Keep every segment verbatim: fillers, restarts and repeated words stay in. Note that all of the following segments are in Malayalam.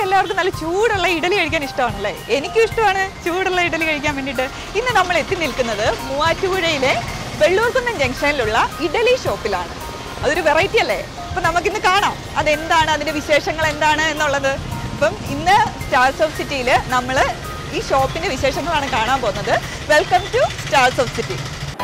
എല്ലാവർക്കും നല്ല ചൂടുള്ള ഇഡലി കഴിക്കാൻ ഇഷ്ടമാണല്ലേ? എനിക്കും ഇഷ്ടമാണ് ചൂടുള്ള ഇഡലി കഴിക്കാൻ വേണ്ടിയിട്ട്. ഇന്ന് നമ്മൾ എത്തി നിൽക്കുന്നത് മൂവാറ്റുപുഴയിലെ വെള്ളൂർക്കുന്നം ജംഗ്ഷനിലുള്ള ഇഡലി ഷോപ്പിലാണ്. അതൊരു വെറൈറ്റി അല്ലേ? അപ്പം നമുക്കിന്ന് കാണാം അതെന്താണ്, അതിൻ്റെ വിശേഷങ്ങൾ എന്താണ് എന്നുള്ളത്. അപ്പം ഇന്ന് സ്റ്റാർസ് ഓഫ് സിറ്റിയിൽ നമ്മൾ ഈ ഷോപ്പിൻ്റെ വിശേഷങ്ങളാണ് കാണാൻ പോകുന്നത്. Welcome to stars of city.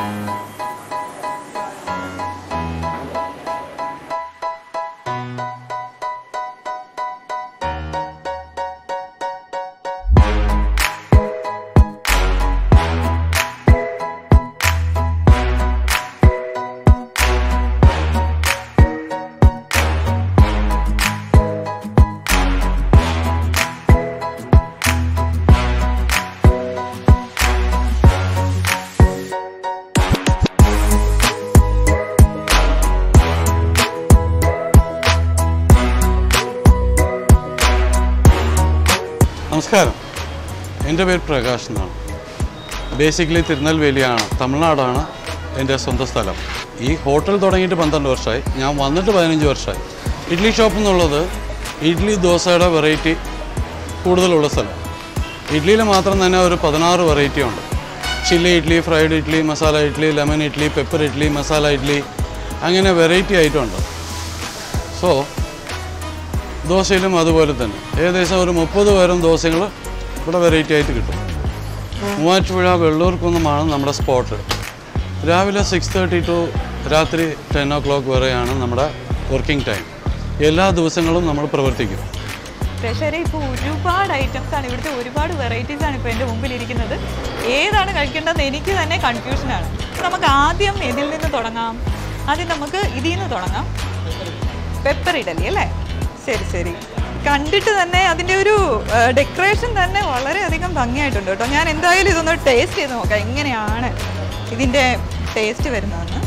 നമസ്കാരം, എൻ്റെ പേര് പ്രകാശ് എന്നാണ്. ബേസിക്കലി തിരുനെൽവേലിയാണ്, തമിഴ്നാടാണ് എൻ്റെ സ്വന്തം സ്ഥലം. ഈ ഹോട്ടൽ തുടങ്ങിയിട്ട് പന്ത്രണ്ട് വർഷമായി, ഞാൻ വന്നിട്ട് പതിനഞ്ച് വർഷമായി. ഇഡ്ഡലി ഷോപ്പ് എന്നുള്ളത് ഇഡ്ഡലി ദോശയുടെ വെറൈറ്റി കൂടുതലുള്ള സ്ഥലം. ഇഡ്ഡലിയിൽ മാത്രം തന്നെ ഒരു പതിനാറ് വെറൈറ്റി ഉണ്ട്. Chilli idli, fried idli, masala idli, lemon idli, pepper idli, masala idli, അങ്ങനെ വെറൈറ്റി ആയിട്ടുണ്ട്. സോ ദോശയിലും അതുപോലെ തന്നെ ഏകദേശം ഒരു മുപ്പത് പേരും ദോശകൾ ഇവിടെ വെറൈറ്റി ആയിട്ട് കിട്ടും. മൂവാറ്റുപുഴ വെള്ളൂർക്കുന്നമാണ് നമ്മുടെ സ്പോട്ട്. രാവിലെ സിക്സ് തേർട്ടി ടു രാത്രി ടെൻ ഒ ക്ലോക്ക് വരെയാണ് നമ്മുടെ വർക്കിംഗ് ടൈം. എല്ലാ ദിവസങ്ങളും നമ്മൾ പ്രവർത്തിക്കും. പക്ഷേ ഇപ്പോൾ ഒരുപാട് ഐറ്റംസ് ആണ്, ഇവിടുത്തെ ഒരുപാട് വെറൈറ്റീസ് ആണ് ഇപ്പോൾ എൻ്റെ മുമ്പിലിരിക്കുന്നത്. ഏതാണ് കഴിക്കേണ്ടതെന്ന് എനിക്ക് തന്നെ കൺഫ്യൂഷനാണ്. നമുക്ക് ആദ്യം ഇതിൽ നിന്ന് തുടങ്ങാം. ആദ്യം നമുക്ക് ഇതിൽ നിന്ന് തുടങ്ങാം. പെപ്പർ ഇഡലി അല്ലേ? ശരി ശരി. കണ്ടിട്ട് തന്നെ അതിൻ്റെ ഒരു ഡെക്കറേഷൻ തന്നെ വളരെയധികം ഭംഗിയായിട്ടുണ്ട് കേട്ടോ. ഞാൻ എന്തായാലും ഇതൊന്ന് ടേസ്റ്റ് ചെയ്ത് നോക്കാം എങ്ങനെയാണ് ഇതിൻ്റെ ടേസ്റ്റ് വരുന്നതെന്ന്.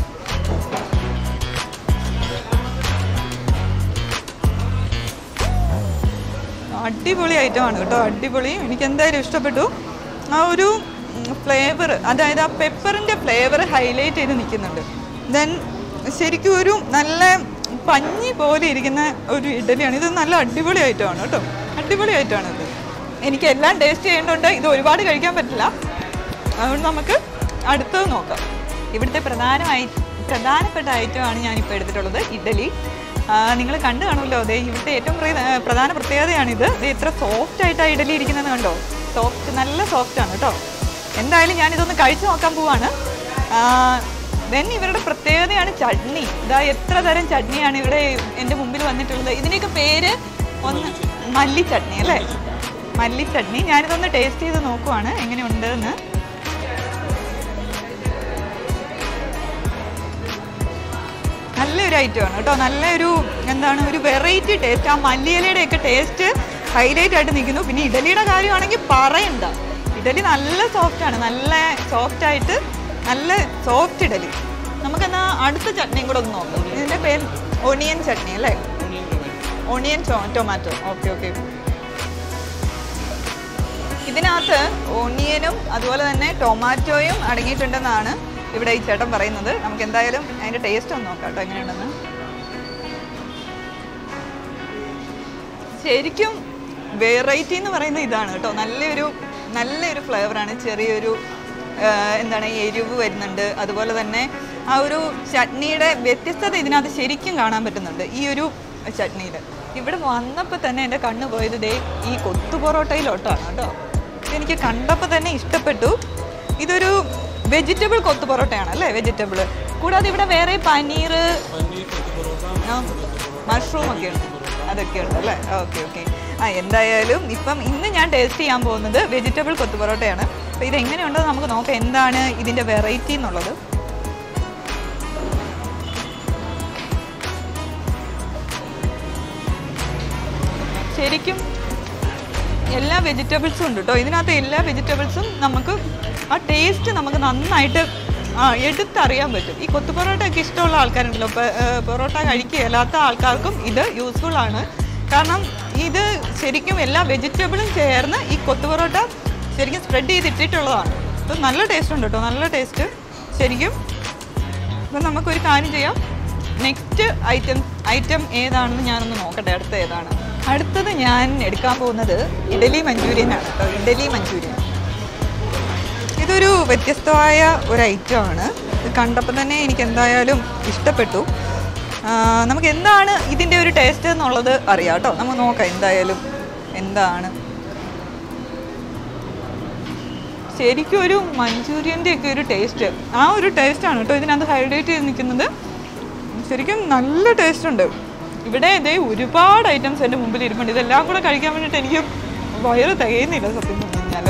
അടിപൊളി ഐറ്റമാണ് കേട്ടോ, അടിപൊളി. എനിക്ക് എന്തായാലും ഇഷ്ടപ്പെട്ടു. ആ ഒരു ഫ്ലേവർ, അതായത് ആ പെപ്പറിൻ്റെ ഫ്ലേവർ ഹൈലൈറ്റ് ചെയ്ത് നിൽക്കുന്നുണ്ട്. ദെൻ ശരിക്കും ഒരു നല്ല പഞ്ഞി പോലെ ഇരിക്കുന്ന ഒരു ഇഡലിയാണ് ഇത്. നല്ല അടിപൊളി ഐറ്റമാണ് കേട്ടോ, അടിപൊളി ഐറ്റമാണ് ഇത്. എനിക്ക് എല്ലാം ടേസ്റ്റ് ചെയ്യേണ്ടതുകൊണ്ട് ഇത് ഒരുപാട് കഴിക്കാൻ പറ്റില്ല. അതുകൊണ്ട് നമുക്ക് അടുത്തത് നോക്കാം. ഇവിടുത്തെ പ്രധാനമായി പ്രധാനപ്പെട്ട ഐറ്റമാണ് ഞാനിപ്പോൾ എടുത്തിട്ടുള്ളത്, ഇഡലി. നിങ്ങൾ കണ്ടു കാണുമല്ലോ, അതെ ഇവിടുത്തെ ഏറ്റവും പ്രധാന പ്രത്യേകതയാണിത്. ഇത് എത്ര സോഫ്റ്റ് ആയിട്ടാണ് ഇഡലി ഇരിക്കുന്നത് കണ്ടോ, സോഫ്റ്റ്, നല്ല സോഫ്റ്റാണ് കേട്ടോ. എന്തായാലും ഞാനിതൊന്ന് കഴിച്ചു നോക്കാൻ പോവാണ്. ദെൻ ഇവരുടെ പ്രത്യേകതയാണ് ചട്നി. ഇതാ എത്ര തരം ചട്നിയാണ് ഇവിടെ എൻ്റെ മുമ്പിൽ വന്നിട്ടുള്ളത്. ഇതിൻ്റെയൊക്കെ പേര് ഒന്ന് മല്ലി ചട്നി അല്ലേ? മല്ലി ചട്നി. ഞാനിതൊന്ന് ടേസ്റ്റ് ചെയ്ത് നോക്കുവാണ് എങ്ങനെയുണ്ടെന്ന്. നല്ലൊരു ഐറ്റമാണ് കേട്ടോ, നല്ലൊരു എന്താണ് ഒരു വെറൈറ്റി ടേസ്റ്റ്. ആ മല്ലിയിലയുടെയൊക്കെ ടേസ്റ്റ് ഹൈലൈറ്റ് ആയിട്ട് നിൽക്കുന്നു. പിന്നെ ഇഡലിയുടെ കാര്യമാണെങ്കിൽ പറയണ്ട, ഇഡലി നല്ല സോഫ്റ്റാണ്, നല്ല സോഫ്റ്റായിട്ട് നല്ല സോഫ്റ്റ് ഇഡലി. നമുക്കെന്നാ അടുത്ത ചട്നിയും കൂടെ ഒന്ന് നോക്കാം. ഇതിൻ്റെ പേര് ഒണിയൻ ചട്നി അല്ലേ? Onion tomato. Okay okay. ഇതിനകത്ത് ഒണിയനും അതുപോലെ തന്നെ ടൊമാറ്റോയും അടങ്ങിയിട്ടുണ്ടെന്നാണ് ഇവിടെ ഈ ചേട്ടൻ പറയുന്നത്. നമുക്ക് എന്തായാലും അതിൻ്റെ ടേസ്റ്റ് ഒന്ന് നോക്കാം കേട്ടോ എങ്ങനെയുണ്ടെന്ന്. ശരിക്കും വെറൈറ്റി എന്ന് പറയുന്നത് ഇതാണ് കേട്ടോ. നല്ലൊരു നല്ലൊരു ഫ്ലേവറാണ്. ചെറിയൊരു എന്താണ് എരിവ് വരുന്നുണ്ട്. അതുപോലെ തന്നെ ആ ഒരു ചട്നിയുടെ വ്യത്യസ്തത ഇതിനകത്ത് ശരിക്കും കാണാൻ പറ്റുന്നുണ്ട് ഈ ഒരു ചട്നിയിൽ. ഇവിടെ വന്നപ്പോൾ തന്നെ എൻ്റെ കണ്ണ് പോയത് ദേ ഈ കൊത്തു പൊറോട്ടയിലോട്ടാണ് കേട്ടോ. എനിക്ക് കണ്ടപ്പോൾ തന്നെ ഇഷ്ടപ്പെട്ടു. ഇതൊരു വെജിറ്റബിൾ കൊത്തു പൊറോട്ടയാണ് അല്ലേ? വെജിറ്റബിൾ കൂടാതെ ഇവിടെ വേറെ പനീർ, മഷ്റൂം ഒക്കെ ഉണ്ട്, അതൊക്കെ ഉണ്ട് അല്ലേ? Okay okay. ആ എന്തായാലും ഇപ്പം ഇന്ന് ഞാൻ ടേസ്റ്റ് ചെയ്യാൻ പോകുന്നത് വെജിറ്റബിൾ കൊത്തു പൊറോട്ടയാണ്. അപ്പോൾ ഇതെങ്ങനെയുണ്ടെന്ന് നമുക്ക് നോക്കാം, എന്താണ് ഇതിൻ്റെ വെറൈറ്റി എന്നുള്ളത്. ശരിക്കും എല്ലാ വെജിറ്റബിൾസും ഉണ്ട് കേട്ടോ ഇതിനകത്ത്. എല്ലാ വെജിറ്റബിൾസും നമുക്ക് ആ ടേസ്റ്റ് നമുക്ക് നന്നായിട്ട് ആ എടുത്തറിയാൻ പറ്റും. ഈ കൊത്തു പൊറോട്ടയൊക്കെ ഇഷ്ടമുള്ള ആൾക്കാരുണ്ടല്ലോ, പൊറോട്ട കഴിക്കുകയില്ലാത്ത ആൾക്കാർക്കും ഇത് യൂസ്ഫുൾ ആണ്. കാരണം ഇത് ശരിക്കും എല്ലാ വെജിറ്റബിളും ചേർന്ന് ഈ കൊത്തു പൊറോട്ട ശരിക്കും സ്പ്രെഡ് ചെയ്തിട്ടുള്ളതാണ്. അപ്പോൾ നല്ല ടേസ്റ്റ് ഉണ്ട് കേട്ടോ, നല്ല ടേസ്റ്റ് ശരിക്കും. അപ്പം നമുക്കൊരു കാര്യം ചെയ്യാം, നെക്സ്റ്റ് ഐറ്റം ഐറ്റം ഏതാണെന്ന് ഞാനൊന്ന് നോക്കട്ടെ, അടുത്ത ഏതാണ്. അടുത്തത് ഞാൻ എടുക്കാൻ പോകുന്നത് ഇഡലി മഞ്ചൂരിയനാണ് കേട്ടോ. ഇഡലി മഞ്ചൂരിയൻ ഇതൊരു വ്യത്യസ്തമായ ഒരു ഐറ്റമാണ്. ഇത് കണ്ടപ്പോൾ തന്നെ എനിക്ക് എന്തായാലും ഇഷ്ടപ്പെട്ടു. നമുക്ക് എന്താണ് ഇതിൻ്റെ ഒരു ടേസ്റ്റ് എന്നുള്ളത് അറിയാം കേട്ടോ. നമുക്ക് നോക്കാം എന്തായാലും എന്താണ്. ശരിക്കും ഒരു മഞ്ചൂരിയൻ്റെ ഒക്കെ ഒരു ടേസ്റ്റ്, ആ ഒരു ടേസ്റ്റാണ് കേട്ടോ ഇതിനകത്ത് ഹൈലൈറ്റ് ചെയ്ത് നിൽക്കുന്നത്. ശരിക്കും നല്ല ടേസ്റ്റ് ഉണ്ട്. ഇവിടെ ഇതേ ഒരുപാട് ഐറ്റംസ് എൻ്റെ മുമ്പിൽ ഇരിപ്പുണ്ട്. ഇതെല്ലാം കൂടെ കഴിക്കാൻ വേണ്ടിയിട്ട് എനിക്ക് വയറ് തികയുന്നില്ല സത്യം പറഞ്ഞു കഴിഞ്ഞാൽ.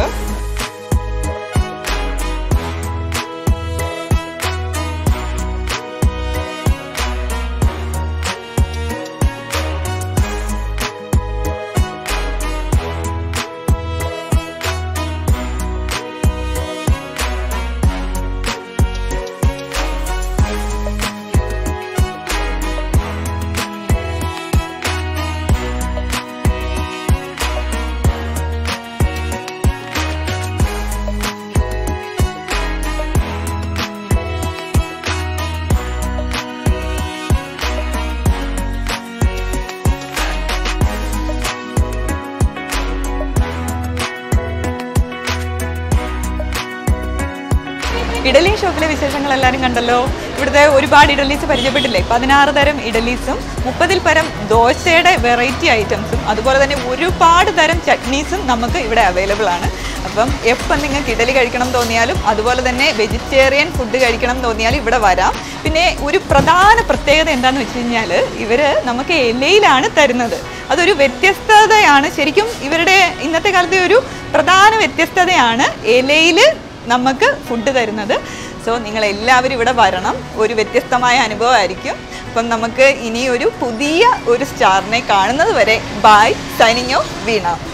ഇഡലി ഷോപ്പിലെ വിശേഷങ്ങൾ എല്ലാവരും കണ്ടല്ലോ. ഇവിടുത്തെ ഒരുപാട് ഇഡലീസ് പരിചയപ്പെട്ടില്ലേ? പതിനാറ് തരം ഇഡലീസും മുപ്പതിൽ പരം ദോശയുടെ വെറൈറ്റി ഐറ്റംസും അതുപോലെ തന്നെ ഒരുപാട് തരം ചട്നീസും നമുക്ക് ഇവിടെ അവൈലബിൾ ആണ്. അപ്പം എപ്പം നിങ്ങൾക്ക് ഇഡലി കഴിക്കണം തോന്നിയാലും അതുപോലെ തന്നെ വെജിറ്റേറിയൻ ഫുഡ് കഴിക്കണം തോന്നിയാലും ഇവിടെ വരാം. പിന്നെ ഒരു പ്രധാന പ്രത്യേകത എന്താണെന്ന് വെച്ച് കഴിഞ്ഞാൽ ഇവർ നമുക്ക് ഇലയിലാണ് തരുന്നത്. അതൊരു വ്യത്യസ്തതയാണ്. ശരിക്കും ഇവരുടെ ഇന്നത്തെ കാലത്തെ ഒരു പ്രധാന വ്യത്യസ്തതയാണ് ഇലയിൽ നമുക്ക് ഫുഡ് തരുന്നത്. സോ നിങ്ങളെല്ലാവരും ഇവിടെ വരണം. ഒരു വ്യത്യസ്തമായ അനുഭവമായിരിക്കും. അപ്പം നമുക്ക് ഇനി ഒരു പുതിയ ഒരു സ്റ്റാറിനെ കാണുന്നത് വരെ ബൈ. Signing off Veena.